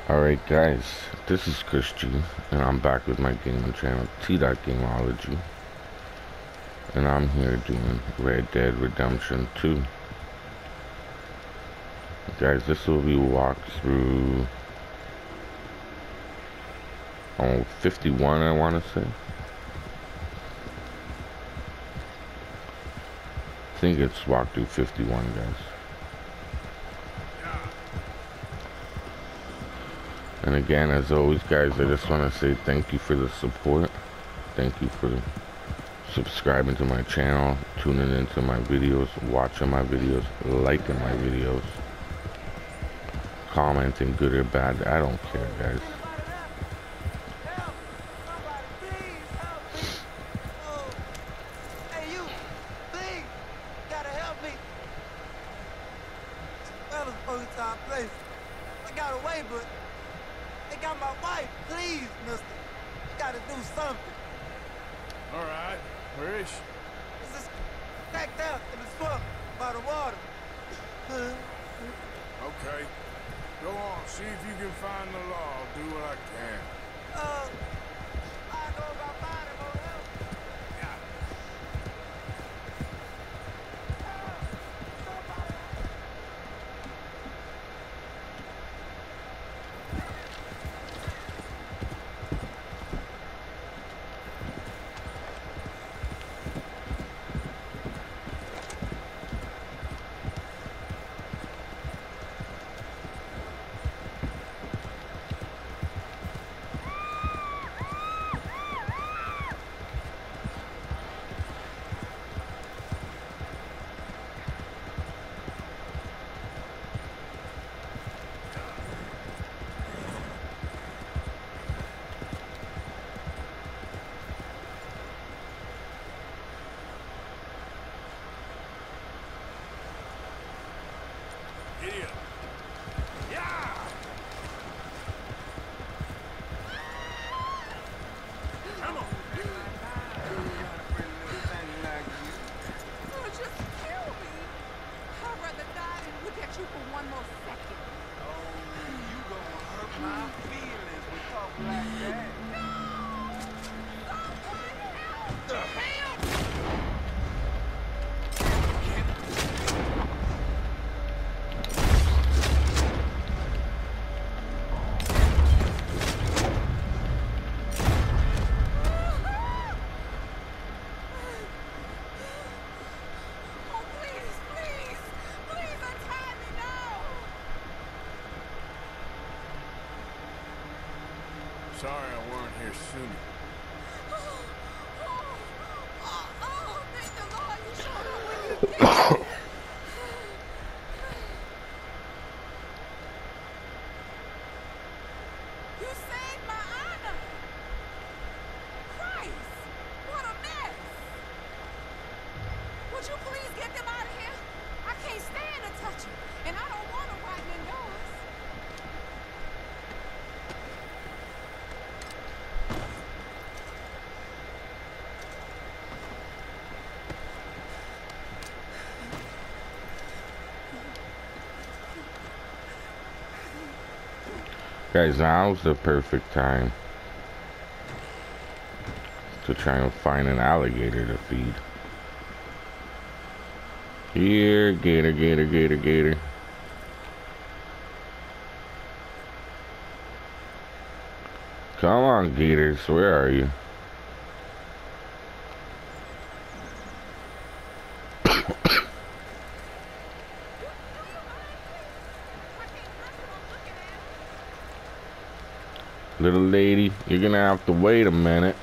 Alright guys, this is Chris G, and I'm back with my gaming channel, T.Gameology, and I'm here doing Red Dead Redemption 2. Guys, this will be walkthrough 51, I want to say. I think it's walkthrough 51, guys. And again, as always, guys, I just want to say thank you for the support. Thank you for subscribing to my channel, tuning into my videos, watching my videos, liking my videos, commenting good or bad. I don't care, guys. Sorry I weren't here sooner. Thank the Lord you showed up when you did. You saved my honor. Christ, what a mess. Would you please get them out of here? I can't stand to touch them, and I don't want them writing in yours. Guys, now's the perfect time to try and find an alligator to feed. Here, gator, gator, gator, gator. Come on, gators, where are you? Little lady, you're gonna have to wait a minute.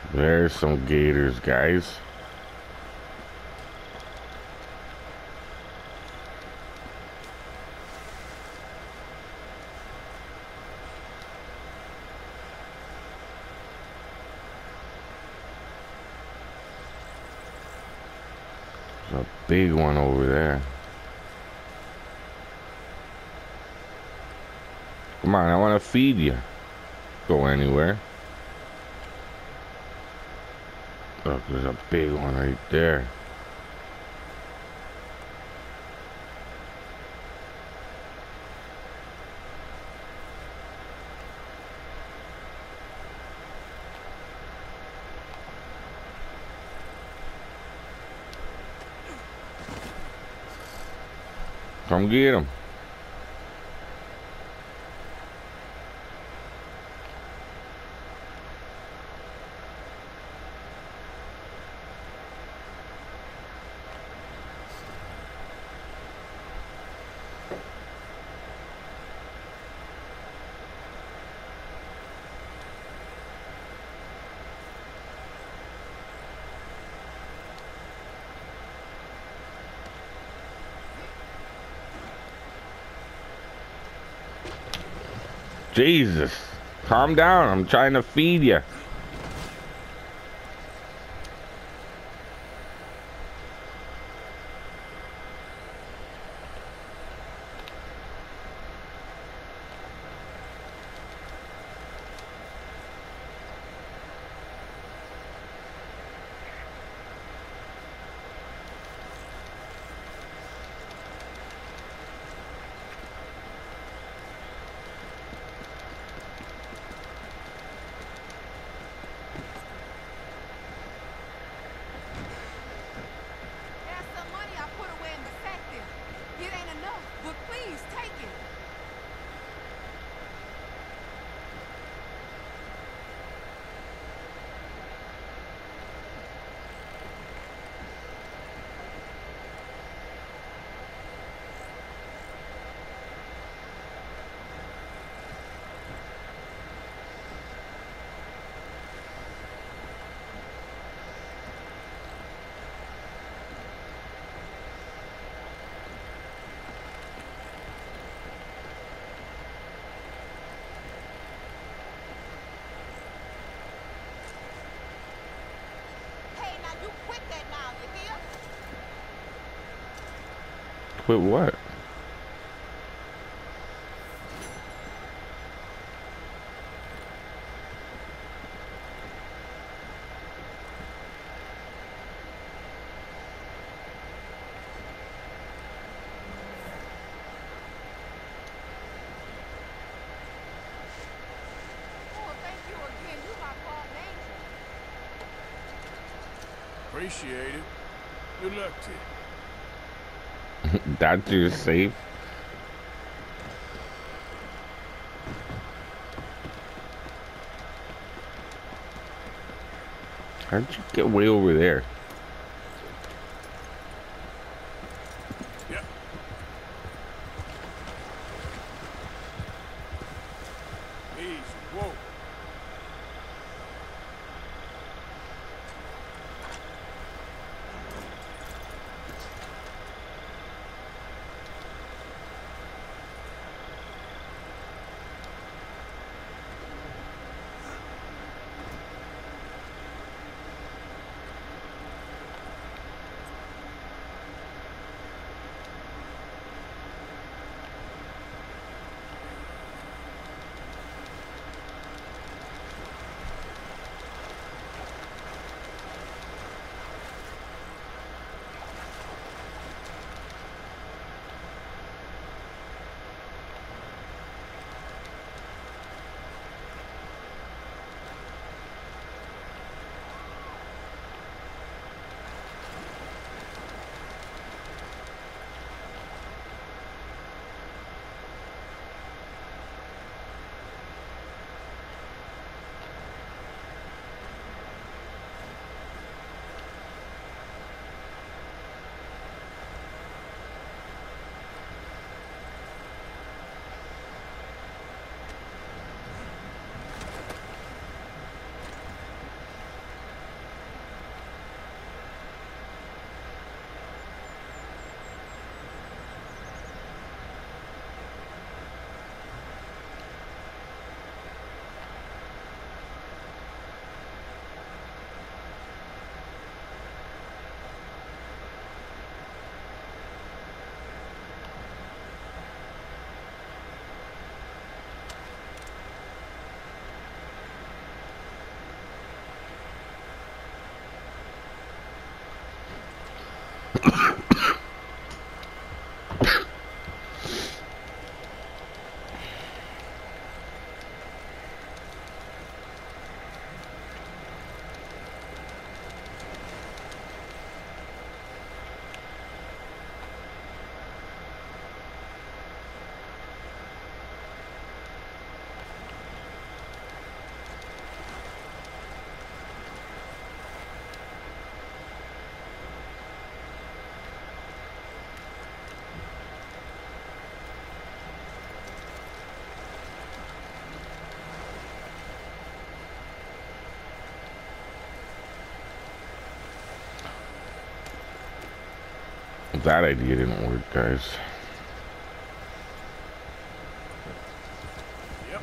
There's some gators, guys. There's a big one over there. Come on, I want to feed you. Go anywhere. Look, there's a big one right there. Come get him. Jesus, calm down. I'm trying to feed you. There's some money I put away in the sack there. It ain't enough, but please take it. Hey, now you quit that now, you hear? Quit what? Oh, thank you again. You my fallen angel. Appreciate it. Good luck to you. Doctor's safe. How'd you get way over there? Yep. Easy. Whoa. That idea didn't work, guys. Yep.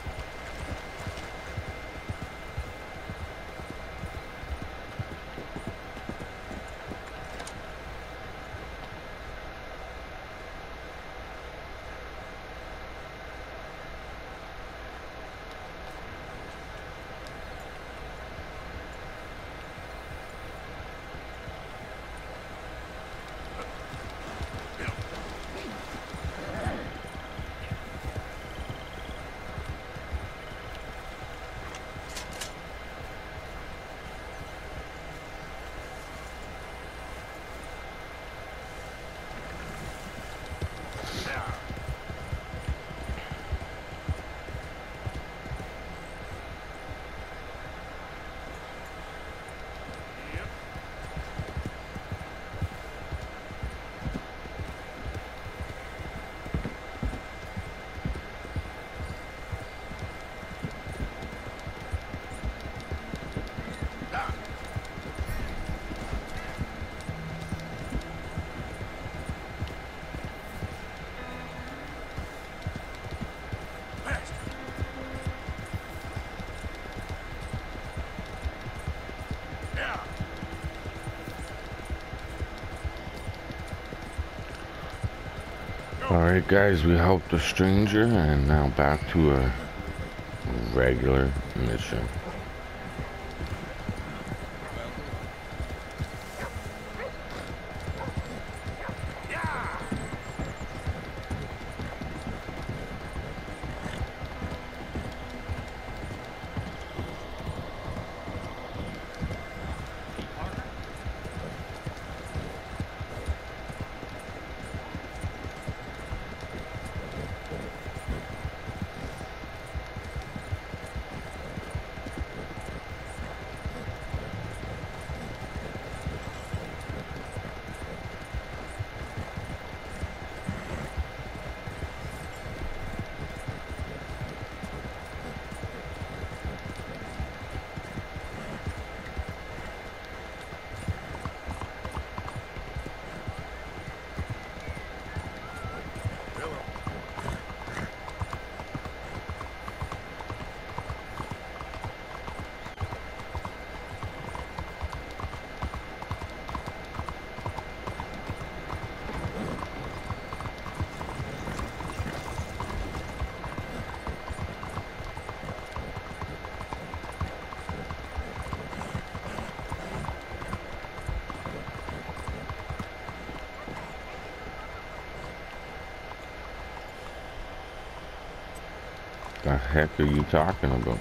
Alright guys, we helped the stranger and now back to a regular mission. The heck are you talking about?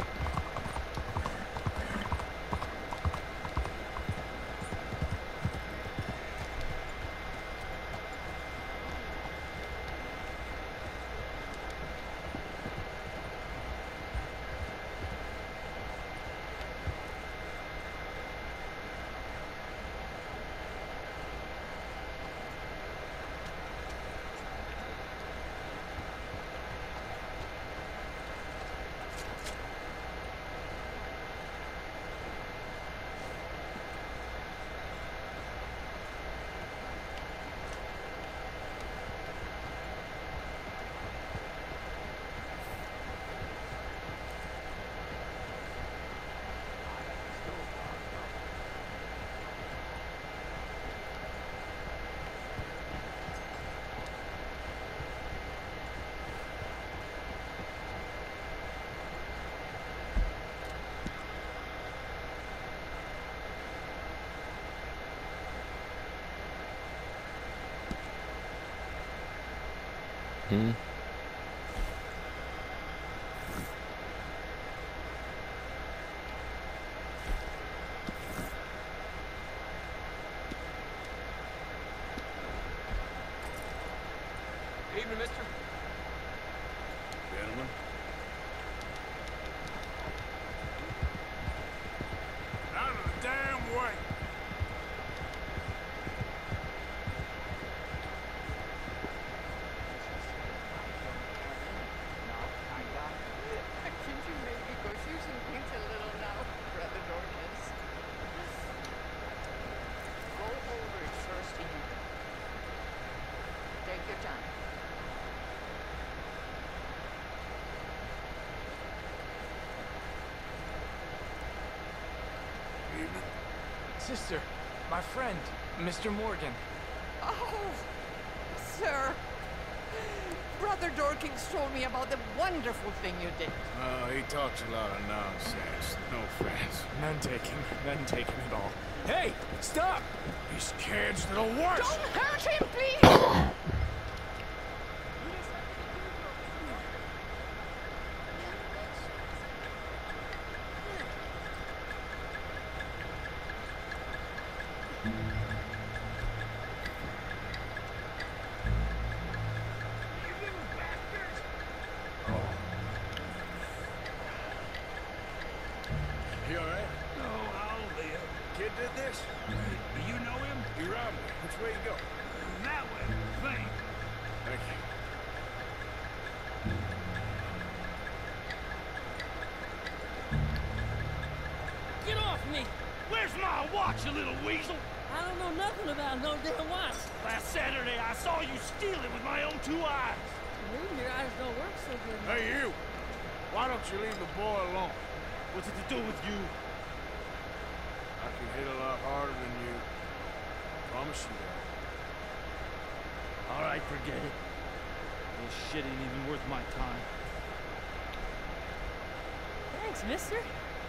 Hmm? Evening, mister. Gentlemen. Out of the damn way. Can't you maybe go shoot some things a little now, Brother Dorcas? Go over it first, Ian. Take your time. Evening. Sister, my friend, Mr. Morgan. Oh, sir. Brother Dorkins told me about the wonderful thing you did. Oh, he talks a lot of nonsense. No offense. None taken at all. Hey, stop! These kids, they're the worst. Don't hurt him, please! You alright? No, I'll live. Kid did this? Do you know him? He robbed me. Which way you go? That way. Thank you. Get off me! Where's my watch, you little weasel? I don't know nothing about no damn watch. Last Saturday, I saw you steal it with my own 2 eyes. Maybe your eyes don't work so good. Hey, you. Why don't you leave the boy alone? What's it to do with you? I can hit a lot harder than you. Promise you that. All right, forget it. This shit ain't even worth my time. Thanks, mister.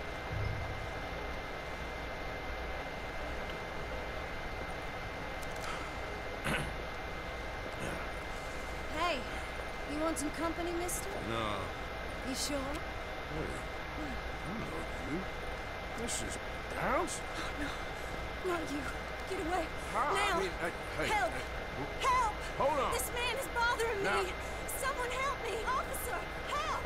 Hey, you want some company, mister? No. You sure? Hey. I know you. This is Bounce? Not you. Get away. How? Now. I mean, hey. Help! Help! Hold on. This man is bothering Now. me. Someone help me. Officer, help!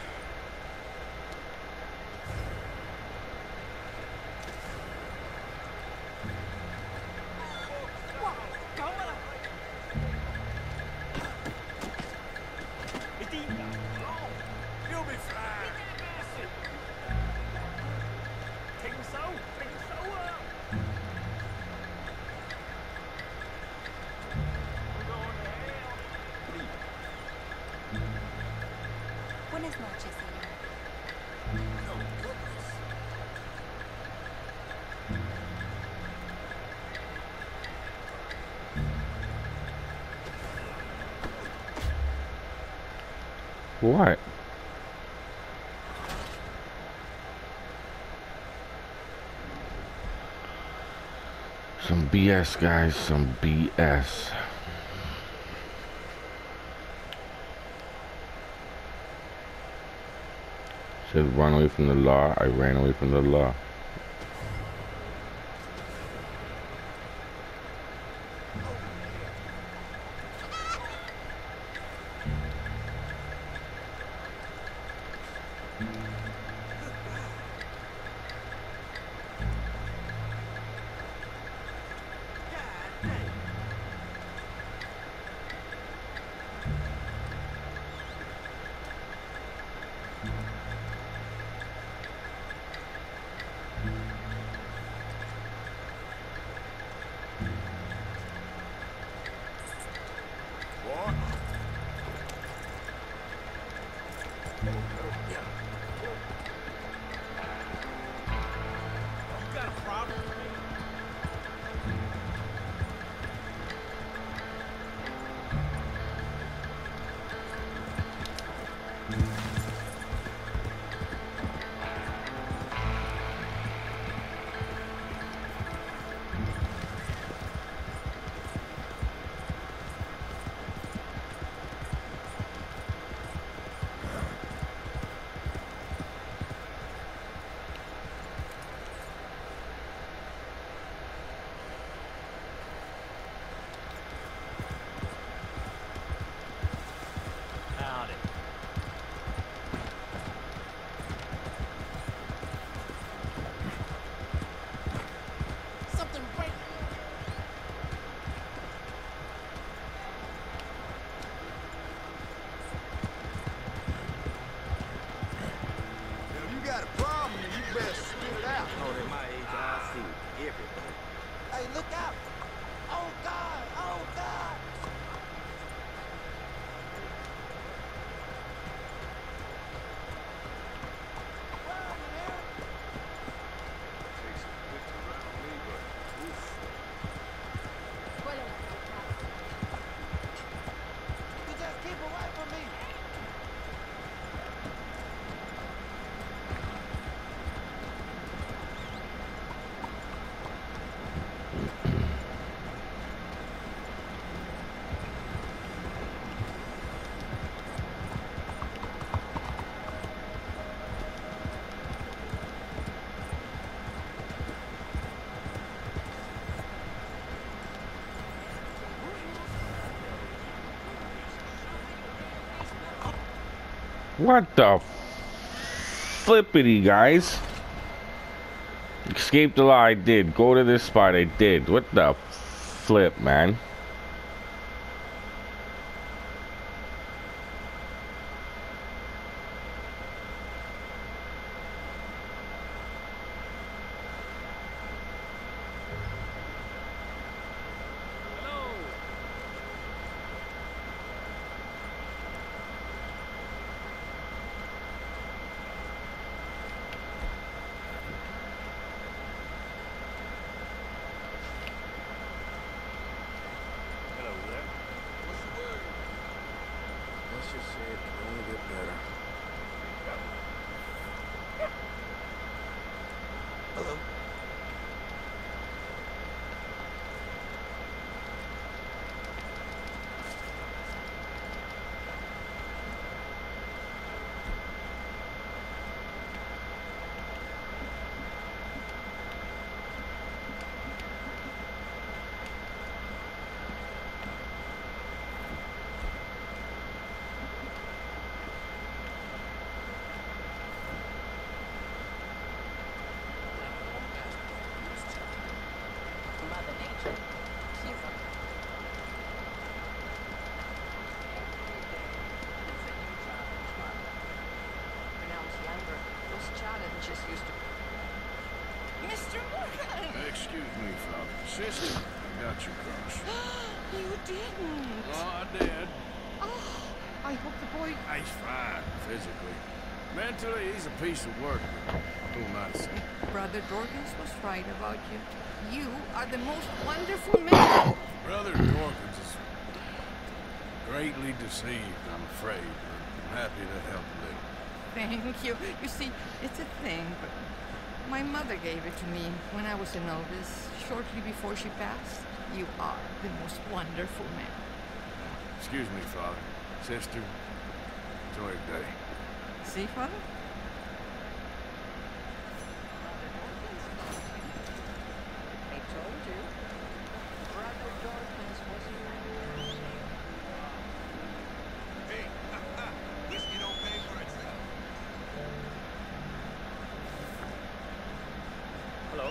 You'll be fine. Take him so up. We're going to hell. Buenas noches, señor. What? Some BS, guys. Some BS. Says run away from the law. I ran away from the law. better spit it out. Oh, at my age, I see everything. Hey, look out! Oh, God! Oh, God! You just keep away from me! What the flippity, guys? Escape the law, I did. Go to this spot, I did. What the flip, man? Hello there. What's the word? Let's just say it can only get better. Hello. Mother Nature. She's a... When I was younger, those challenges used to... Mr. Morgan! Excuse me, Father. Sister, I got your cross. You didn't! Oh, I did. Oh, I hope the boy... He's fine, physically. Mentally, he's a piece of work. Who am I to say? Brother Dorkins was right about you. You are the most wonderful man. Brother Dorkins is greatly deceived, I'm afraid. I'm happy to help him. Thank you. You see, it's a thing, but my mother gave it to me when I was a novice, shortly before she passed. You are the most wonderful man. Excuse me, Father. Sister, enjoy your day. See, Father? I told you. Brother Dorkins was your... Hey, whiskey don't pay for itself. Hello.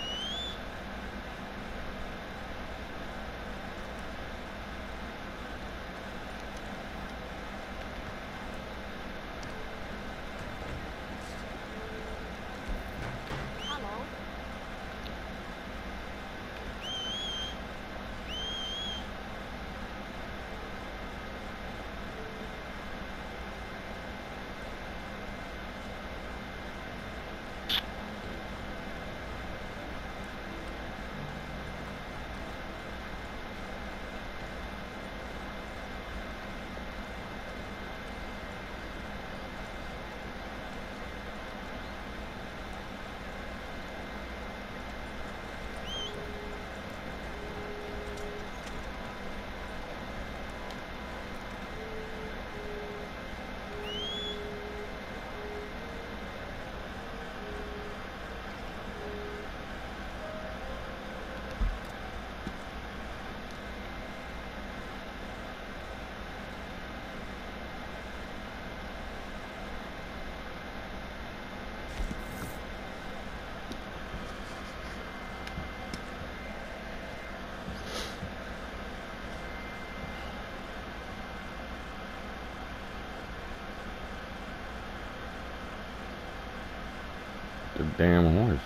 the damn horse.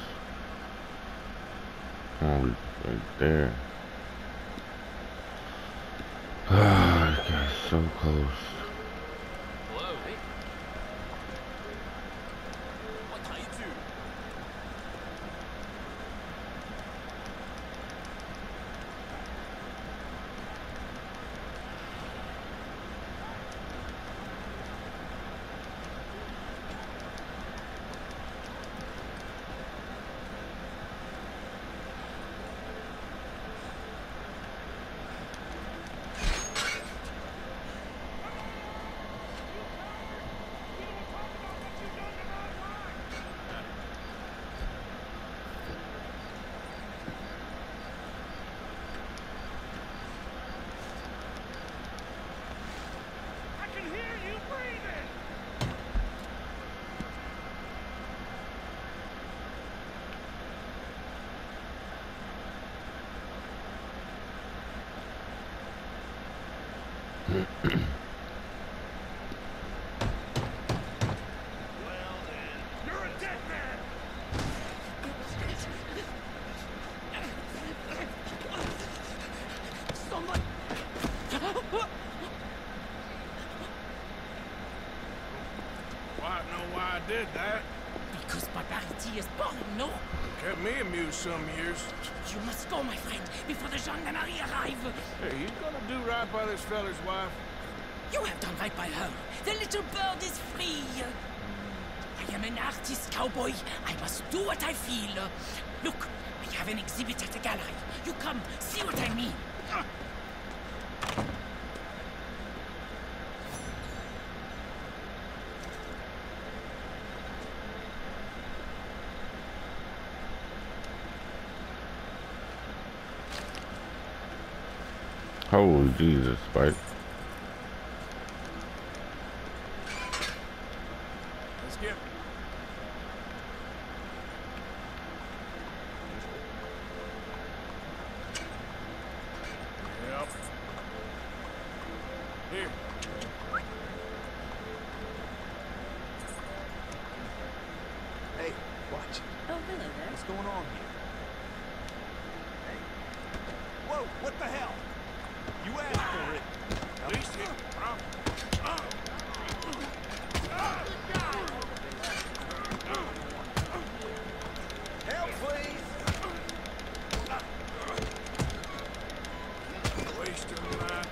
Oh, right there. Ah, this guy's so close. Hello. Hey. What can I do? I can hear you breathing! Well then, you're a dead man! Someone. Why know why I did that? Because barbarity is boring, no? Kept me amused some years. You must go, my friend, before the gendarmerie arrive. Hey, you gonna do right by this feller's wife? You have done right by her. The little bird is free. I am an artist, cowboy. I must do what I feel. Look, I have an exhibit at the gallery. You come, see what I mean. Holy Jesus, Spike. Let's get... Yep. Here. Hey, watch. Oh, hello there. What's going on here? Hey. Whoa, what the hell? You asked for it. At least he... Help, please. Wasting my time.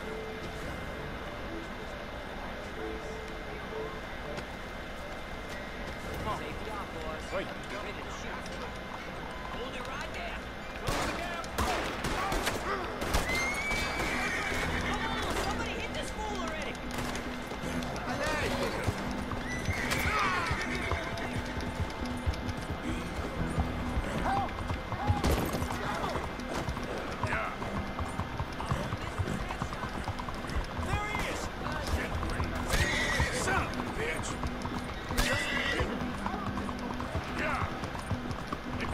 Come on. Wait. Hold it right there. Somebody hit this fool already. Yeah. There he is. Son of a bitch. Yeah. They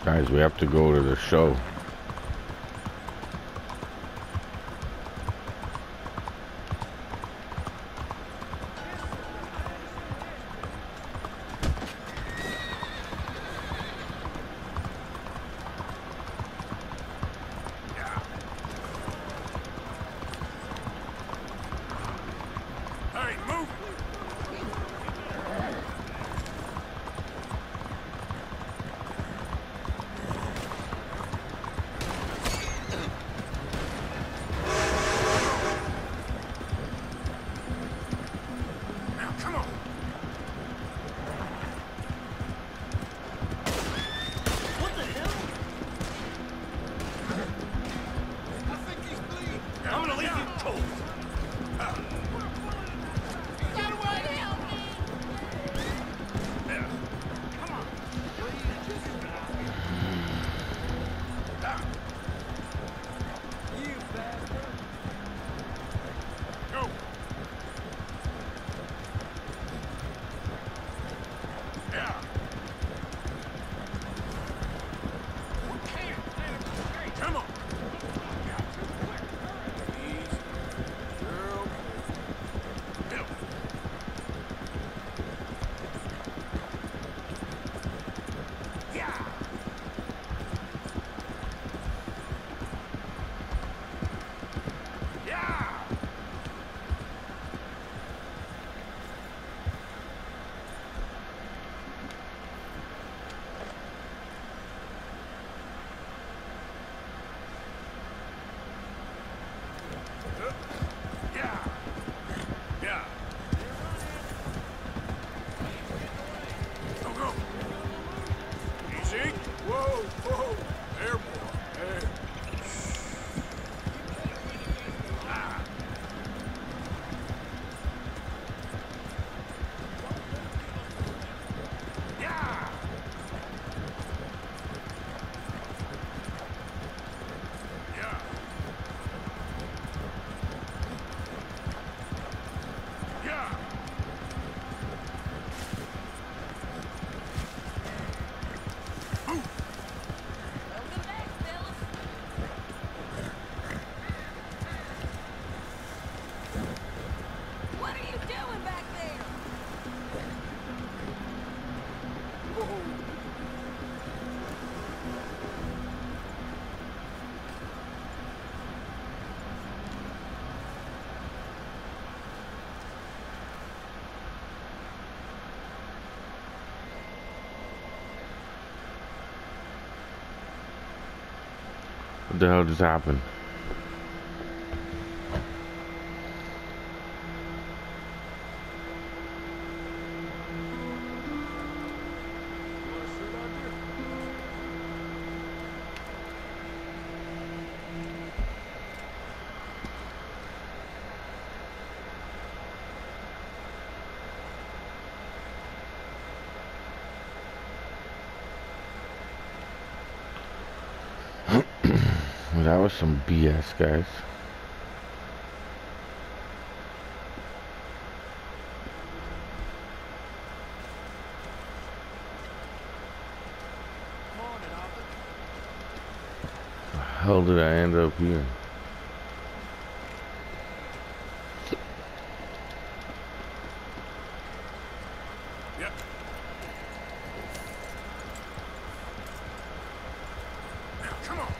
Guys, we have to go to the show. Hey, move! Now, come on! What the hell? I think he's bleeding. I'm gonna leave you cold. Yeah. Come on. You bastard. Go. Yeah. Come on. Easy. Girl. Help. Yeah. Yeah. Yeah. Yeah. Go, go. Easy. Whoa, whoa. There, boy. There. Ah. Yeah. Yeah. Yeah. What are you doing back there? What the hell just happened? That was some BS, guys. How did I end up here? Yep. Now, come on.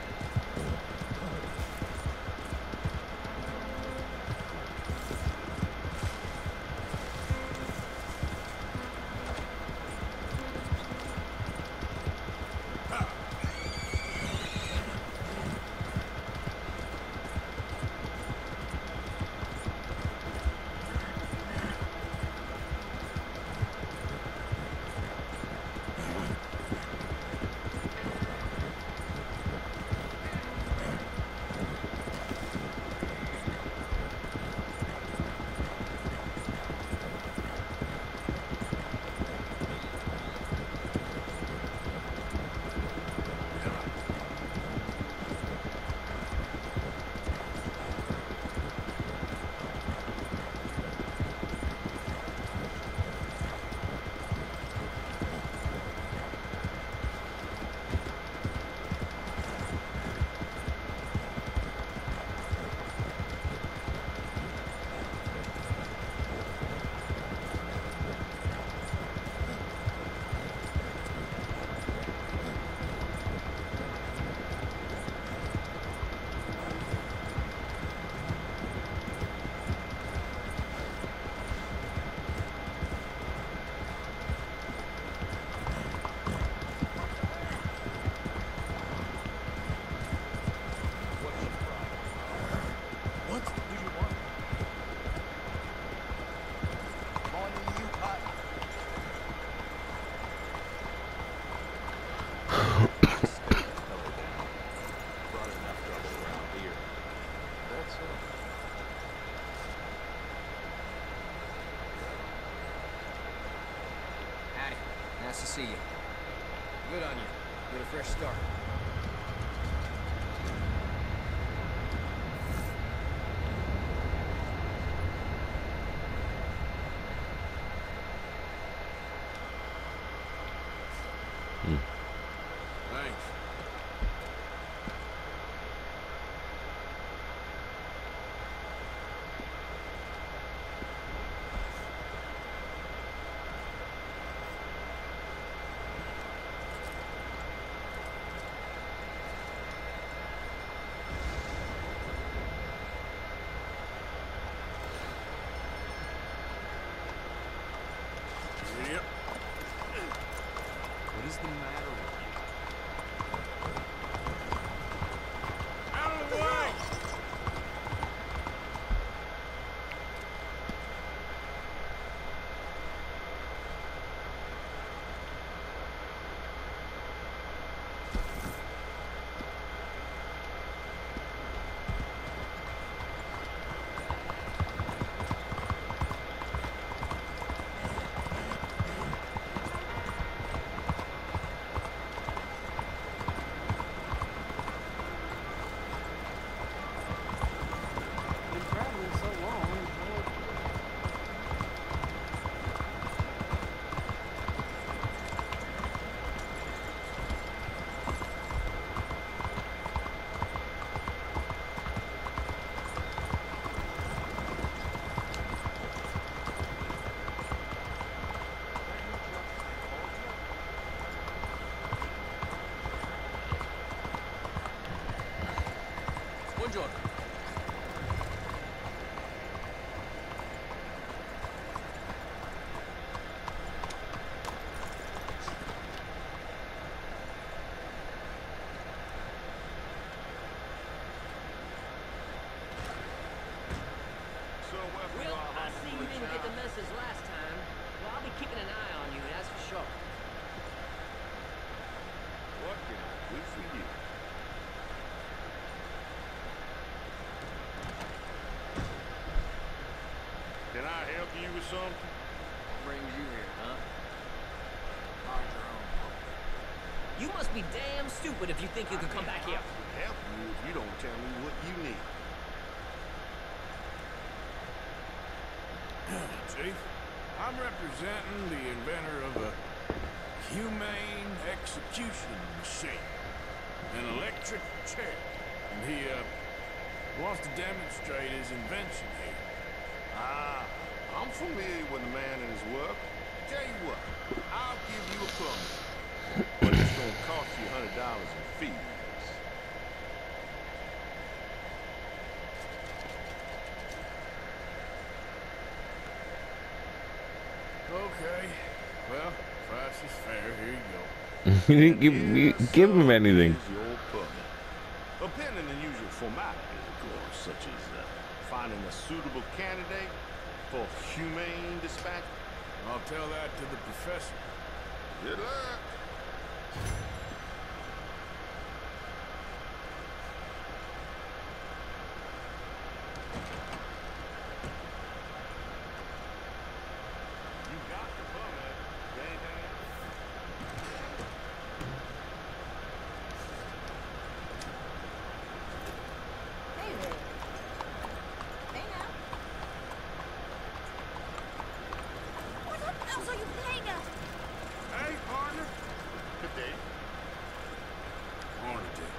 Nice to see you. Good on you. Get a fresh start. Thanks. Yep. What is the matter with you? Out of the way! Been traveling so long. Buongiorno. So where Well, from I see you didn't get the message last time. Well, I'll be keeping an eye on you, that's for sure. What can I do for you? Can I help you with something? What brings you here, huh? Mind your own. You must be damn stupid if you think you can come back here. I can help you if you don't tell me what you need. Chief, I'm representing the inventor of a humane execution machine, an electric chair, and he wants to demonstrate his invention here. Ah, I'm familiar with the man and his work. Tell you what, I'll give you a plumber, but it's gonna cost you $100 in fees. Okay, well, price is fair. Here you go. You didn't give him anything. Here's your permit. Appending the usual formalities, of course, such as finding a suitable candidate for humane dispatch. I'll tell that to the professor. Good luck. You got the permit. Anything else? Hey there. Hey now. What else are you playing at? Hey, partner. Good day. Morning, Dick.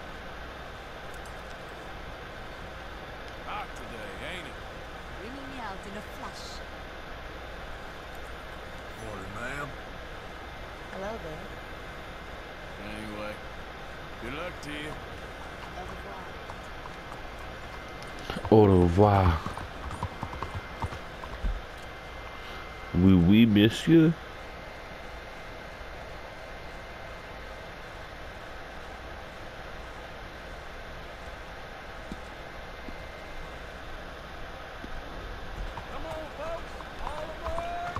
Hot today, ain't it? Bringing me out in a flush. Morning, ma'am. Hello there. Anyway, good luck to you. Au revoir. Oui, monsieur. Come on, folks. All aboard.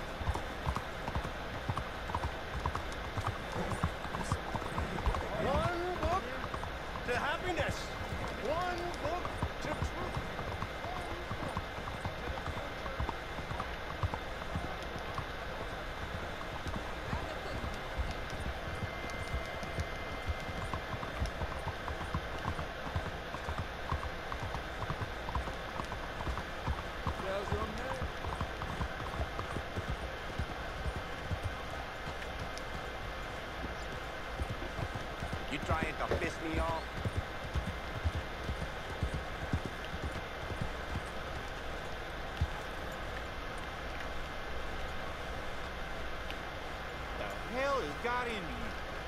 One, Aquinas! One book to truth. You trying to piss me off? The hell has got into you?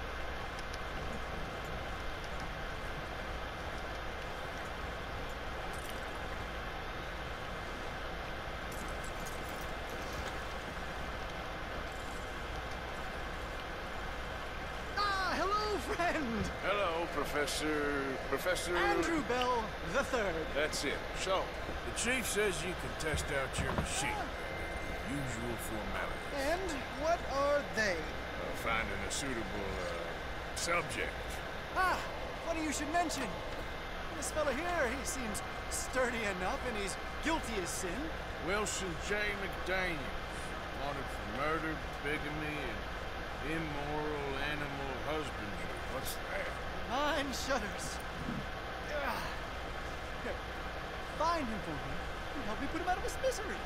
Hello, friend! Hello, Professor... Andrew Bell the Third. That's it. So, the chief says you can test out your machine. Usual formalities. And what are they? Finding a suitable, subject. Ah, funny you should mention. This fella here, he seems sturdy enough and he's guilty as sin. Wilson J. McDaniels. Wanted for murder, bigamy, and immoral animal husbandry. What's that? 9 shutters. Ah. Here, find him for me and help me put him out of his misery.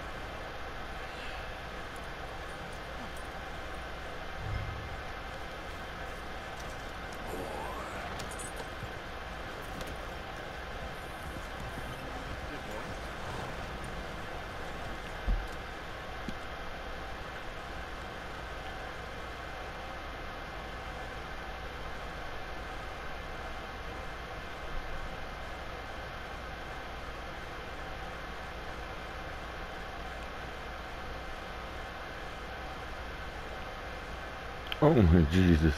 Oh my Jesus.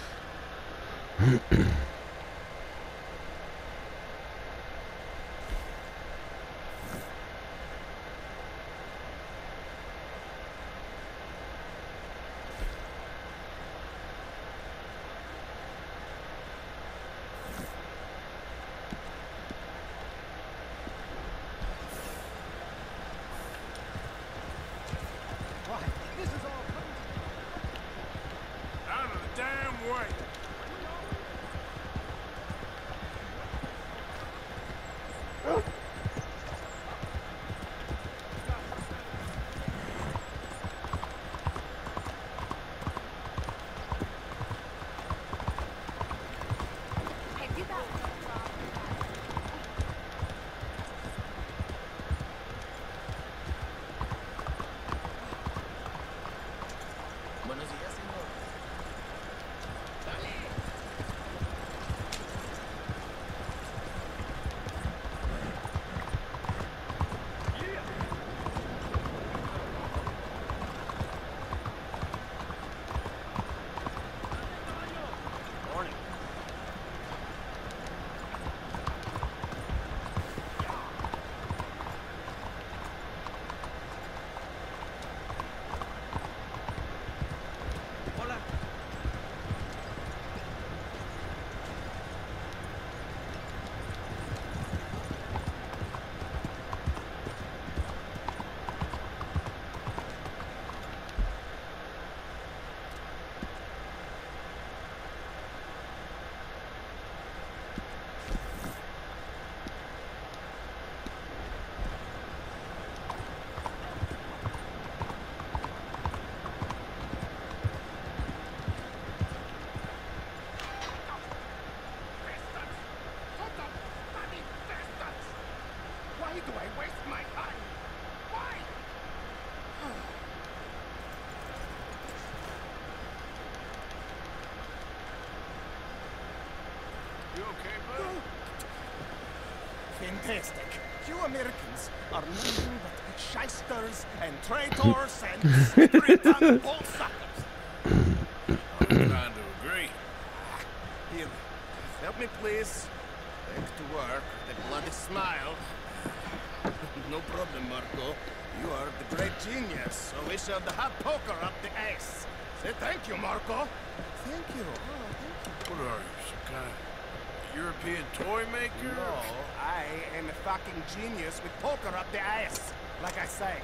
Why, this is all coming Out of the damn way! Buenos días, señor. Dale. Morning. Hola. Why do I waste my time? Why? You okay, bud? Fantastic. You Americans are nothing but shysters and traitors and street-on bullsuckers. I'm trying to agree. Here, help me please. Back to work. The bloody smile. No problem, Marco. You are the great genius, so we shall have poker up the ace. Say thank you, Marco. Thank you. Oh, thank you. What are you, some kind of European toy maker? No, I am a fucking genius with poker up the ass, like I say.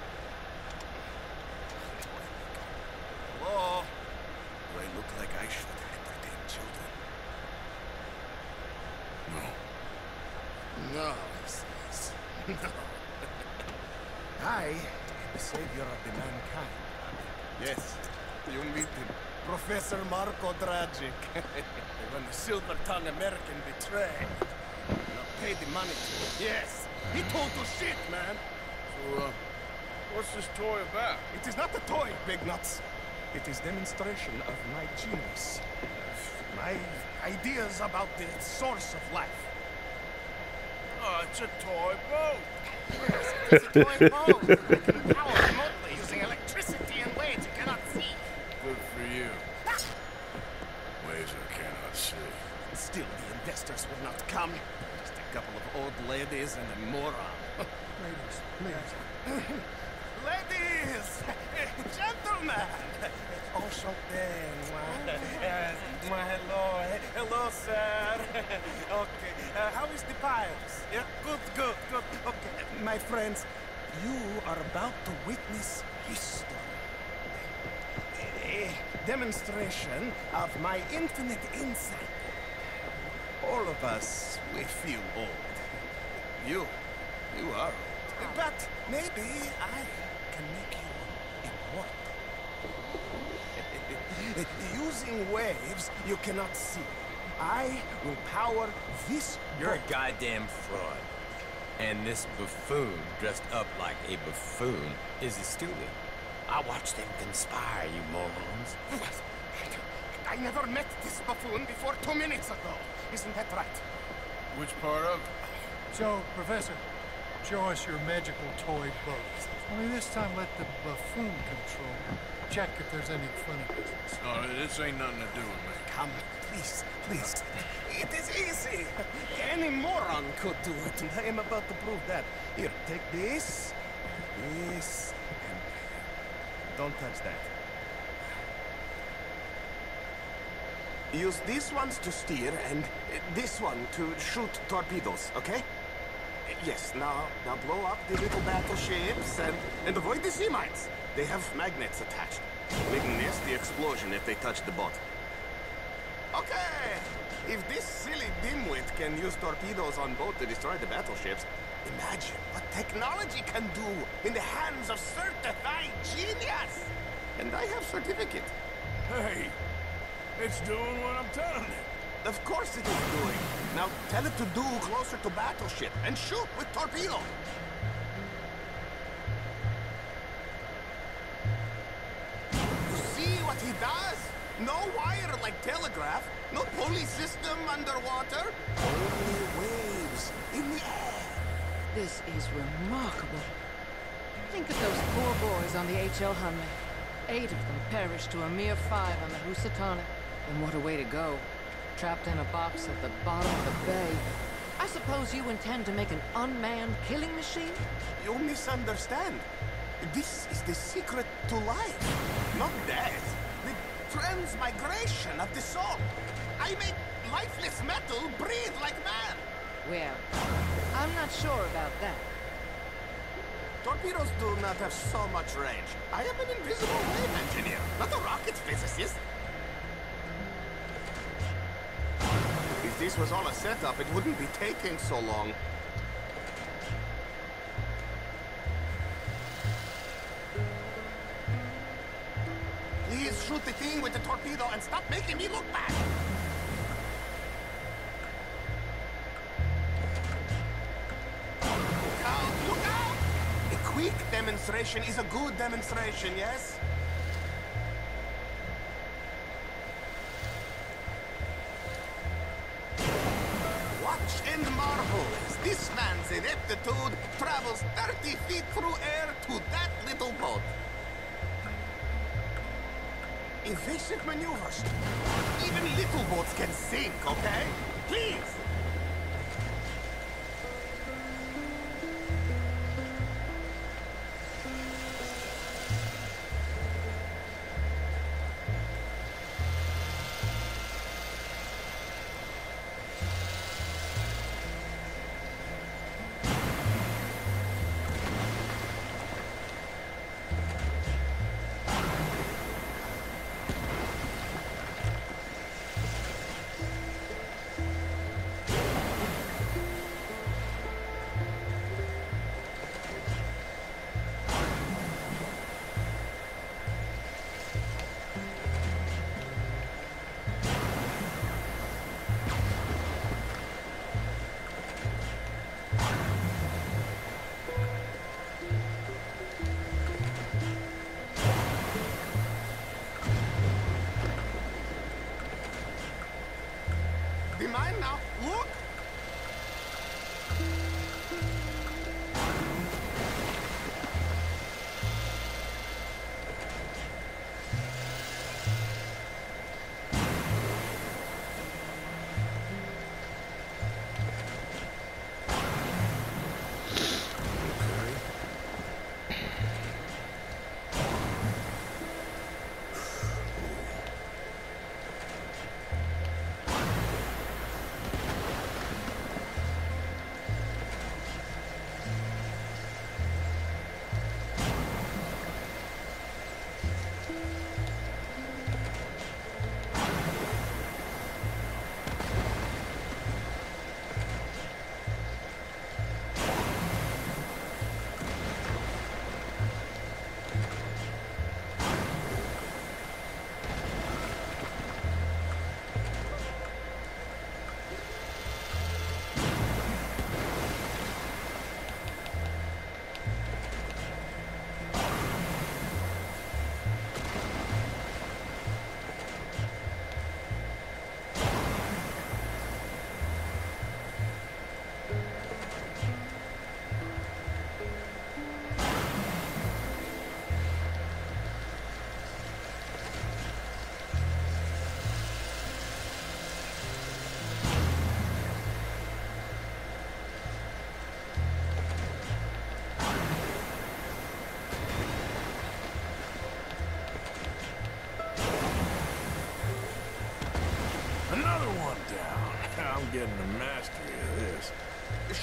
Hello? Do I look like I should entertain children? No. No, he says. No. I am the savior of the mankind. Yes, you meet him. Professor Marco Dragic. When the silver-tongued American betrayed. Now pay the money to him. Yes, he total shit, man. So, what's this toy about? It is not a toy, Big Nuts. It is demonstration of my genius. My ideas about the source of life. Oh, it's a toy boat. Yes, it is a toy boat. I can power remotely using electricity in ways you cannot see. Good for you. Ways I cannot see. Still, the investors will not come. Just a couple of old ladies and a moron. Ladies. Ladies! Gentlemen! Enchanté. Hello. Hello, sir. Okay. How is the piles? Yeah, good. Okay. My friends, you are about to witness history. A demonstration of my infinite insight. All of us, we feel old. You are old. But maybe I can make you immortal. Using waves you cannot see, I will power this You're boat. a goddamn fraud. And this buffoon dressed up like a buffoon is a student. I watched them conspire, you morons. I never met this buffoon before 2 minutes ago. Isn't that right? Which part of? So, Professor, show us your magical toy boat. Only this time let the buffoon control. Check if there's any funny business. No, this ain't nothing to do with me. Come, please. It is easy. Any moron could do it, and I am about to prove that. Here, take this, and don't touch that. Use these ones to steer, and this one to shoot torpedoes, okay? Yes, now blow up the little battleships, and avoid the sea mines. They have magnets attached. Big nasty explosion if they touch the boat. Okay! If this silly dimwit can use torpedoes on boat to destroy the battleships, imagine what technology can do in the hands of certified genius! And I have certificate. Hey, it's doing what I'm telling it. Of course it is doing. Now tell it to do closer to battleship and shoot with torpedo. You see what he does? No wire like telegraph, no pulley system underwater, only waves in the air. This is remarkable. Think of those poor boys on the H.L. Hunley. 8 of them perished to a mere 5 on the Housatonic. And what a way to go. Trapped in a box at the bottom of the bay. I suppose you intend to make an unmanned killing machine? You misunderstand. This is the secret to life, not death. The transmigration of the soul. I make lifeless metal breathe like man. Well, I'm not sure about that. Torpedoes do not have so much range. I am an invisible wave engineer, not a rocket physicist. If this was all a setup, it wouldn't be taking so long. Please shoot the thing with the torpedo and stop making me look bad. Look out! A quick demonstration is a good demonstration, yes? Watch and marvel as this man's ineptitude travels 30 feet through air to that little boat. Evasive maneuvers. Even little boats can sink, okay? Please!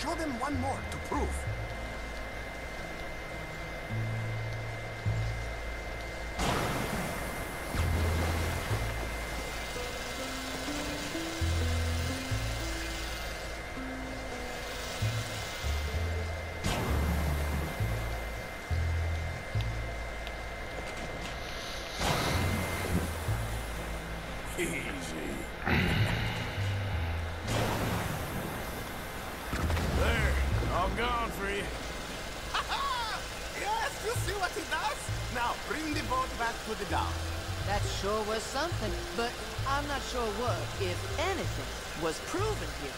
Show them one more to prove. Easy. There, all gone for you. Yes, you see what he does? Now, bring the boat back to the dock. That sure was something, but I'm not sure what, if anything, was proven here.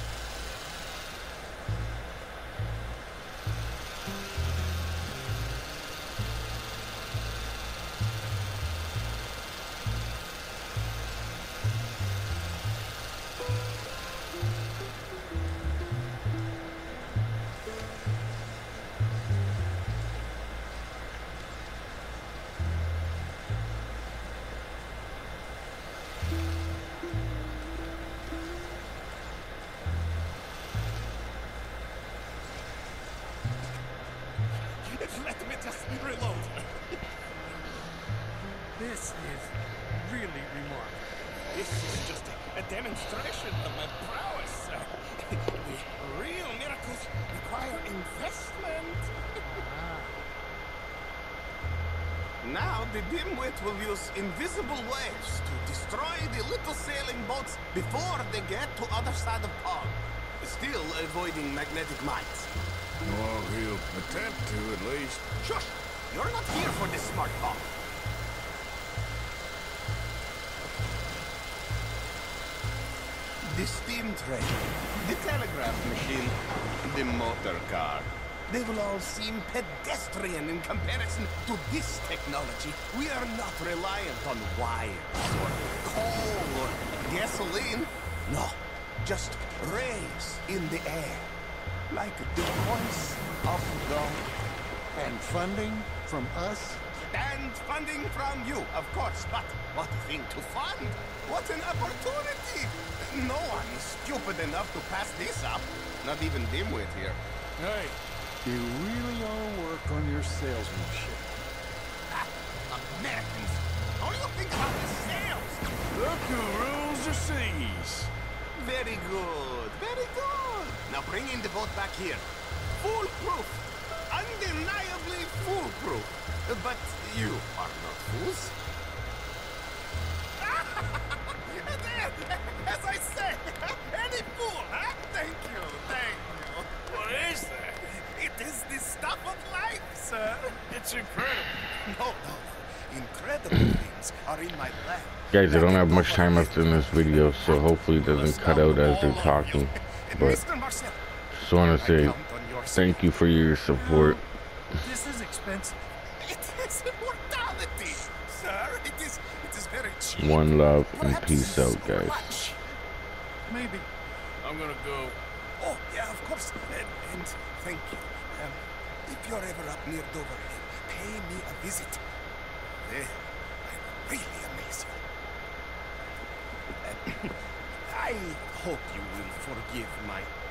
Let me just reload. This is really remarkable. This is just a demonstration of my prowess. The real miracles require investment. Now the dimwit will use invisible waves to destroy the little sailing boats before they get to other side of pond, still avoiding magnetic mines. Well, he'll attempt to, at least. Shush! You're not here for this smart talk. The steam train, the telegraph machine, the motor car. They will all seem pedestrian in comparison to this technology. We are not reliant on wires or coal or gasoline. No, just rays in the air. Like the voice of God. And funding from us? And funding from you, of course. But what a thing to fund! What an opportunity! No one is stupid enough to pass this up. Not even Dimwit here. Hey. You really ought to work on your salesmanship. Americans! Only you think about the sales! Look who rules the seas. Very good, very good. Now bring in the boat back here. Foolproof. Undeniably foolproof. But you are not fools. There, as I said, any fool, huh? Thank you, thank you. What is that? It is the stuff of life, sir. It's incredible. No. Incredible things are in my lab. Guys, I don't have much time left in this video, so hopefully it doesn't cut out as they're talking. But just want to say thank you for your support. This is expensive. It is immortality, sir. It is very cheap. One love and Perhaps peace out, so guys. much. Maybe. I'm gonna go. Oh, yeah, of course. And thank you. If you're ever up near Dover, pay me a visit. There, I will really amaze you. I hope you will forgive my